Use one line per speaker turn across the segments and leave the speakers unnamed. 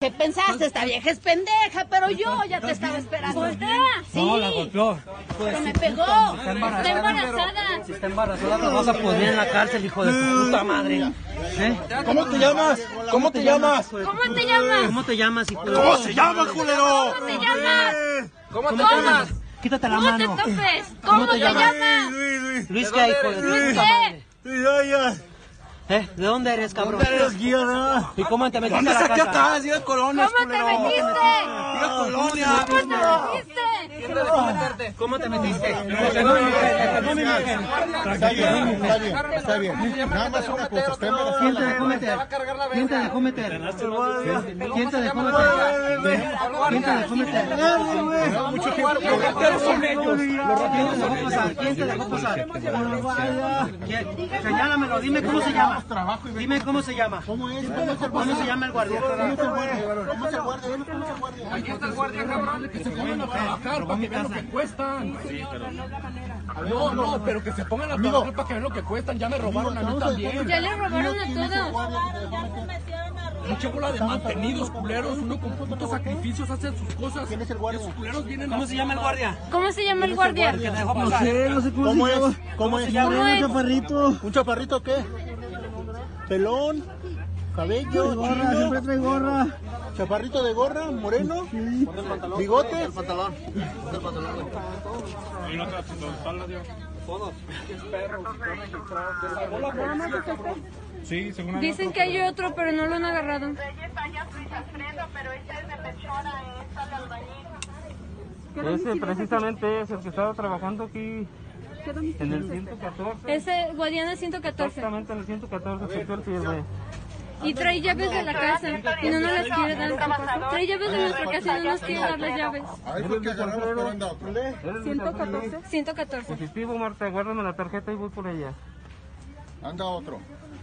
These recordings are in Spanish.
¿Qué pensaste? Esta vieja es pendeja, pero yo ya te estaba esperando.
¿Voltea?
Sí.
No, la golpeó.
Pero me pegó.
Está embarazada.
Si está embarazada, te vas a poner en la cárcel, hijo de tu puta madre.
¿Cómo te llamas? ¿Cómo te llamas?
¿Cómo te llamas?
¿Cómo te llamas, hijo de...
¿Cómo se llama, culero?
¿Cómo te llamas?
¿Cómo te
llamas?
Quítate la
¿Cómo te
mano.
topes? ¿Cómo te llamas?
Luis, ¿qué, hijo de tu
Luis,
puta
¿qué?
madre? ¿De dónde eres, cabrón?
¿Dónde eres, guía?
¿Y cómo te metiste
¿Dónde
a la
saqué
casa?
acá? Diga colonia,
¿Cómo te metiste?
Diga colonia.
¿Cómo te metiste?
¿Cómo te metiste?
Está bien. Nada más una cosa, está embarazada.
¿Quién te dejó meter? ¿Quién te dejó meter? ¿Quién te dejó meter? ¿Quién te dejó meter?
Mucho tiempo. Los rateros son ellos.
¿Quién te dejó pasar? ¿Quién? Señálamelo, dime cómo se llama. Dime cómo se llama.
¿Cómo es?
¿Cómo se llama el guardia?
¿Cómo es el guardia?
Aquí está el guardia, cabrón, que se pongan a trabajar para que vean lo que cuestan. No, pero que se pongan a trabajar para que vean lo que cuestan. Ya me robaron a mí también.
Ya le robaron a todos.
Mucha bola de mantenidos, culeros. Uno con putos sacrificios hace sus cosas.
¿Quién es el guardia?
Esos culeros vienen a...
¿Cómo se llama el guardia?
¿Cómo se llama el guardia?
Que te dejó pasar.
¿Cómo es?
¿Cómo es?
¿Un chaparrito qué? ¿Pelón? ¿Cabello? ¿Chino? Siempre trae gorra. ¿Chaparrito de gorra? ¿Moreno? ¿Bigote? El pantalón.
Dicen que hay otro, pero no lo han agarrado.
Ese precisamente es el que estaba trabajando aquí en el 114.
Ese Guadiana 114.
Exactamente en el 114 puso el sirve.
Y trae llaves de la casa y no nos las quiere dar. Trae llaves de nuestra casa y no nos quiere dar las llaves.
Ahí fue que agarramos, pero anda otro.
114. 114.
Positivo, Marta, guárdame la tarjeta y voy por ella.
Anda otro.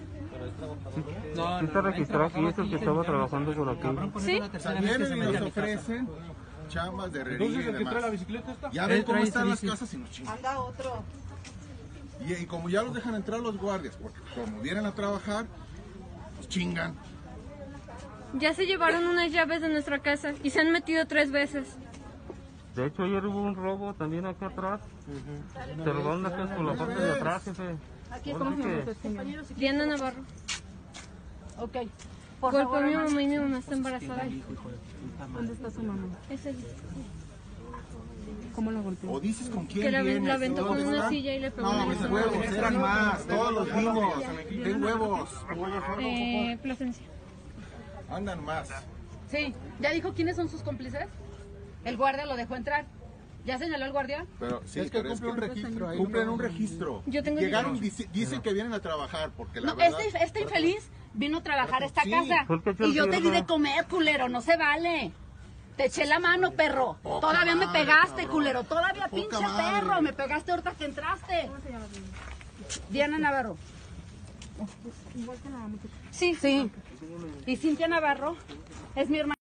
Sí está registrado aquí, es el que estaba trabajando por aquí.
¿Sí?
Vienen y nos ofrecen chamas de herrería y demás. Ya ven cómo están las casas y nos chingan.
Anda otro.
Y como ya los dejan entrar los guardias, porque como vienen a trabajar, nos chingan.
Ya se llevaron unas llaves de nuestra casa y se han metido 3 veces.
De hecho, ayer hubo un robo también acá atrás. Se robaron las casas por la parte de atrás, jefe.
¿Cómo se llama usted, señora? Diana Navarro.
Ok.
Golpeó a mi mamá y mi mamá está embarazada.
¿Dónde está su mamá?
Ese
¿Cómo la golpeó?
O dices con quién
que la
vienes,
aventó con
¿dónde
una
está?
silla y le pegó
No,
en
mis
el
huevos, eran más, todos los vimos. Ten huevos.
Plasencia.
Andan más.
Sí. ¿Ya dijo quiénes son sus cómplices? El guardia lo dejó entrar. ¿Ya señaló el guardia?
Pero sí, es que cumple un registro ahí. Cumplen un registro.
Yo tengo
Llegaron, dicen que vienen a trabajar, porque la
No,
verdad...
este infeliz vino a trabajar a esta
Sí.
casa.
¿Por qué
Y yo te di
chorro?
de comer, culero, no se vale. Te eché la mano, perro. Todavía me pegaste, culero. Todavía, pinche perro. Me pegaste ahorita que entraste. Diana Navarro.
Sí.
Sí. Y Cintia Navarro es mi hermana.